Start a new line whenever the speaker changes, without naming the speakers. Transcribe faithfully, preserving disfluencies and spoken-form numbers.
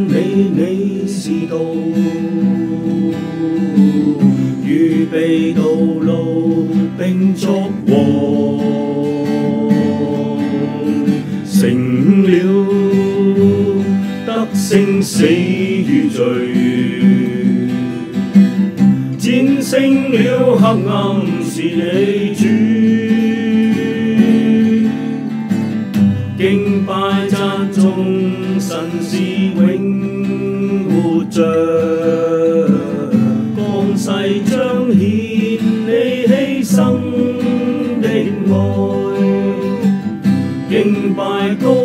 美，你是道，預備道路並作王，成了得勝死與罪，戰勝了黑暗是你主，敬拜讚頌神是永活着，降世彰顯你犧牲的愛，敬拜高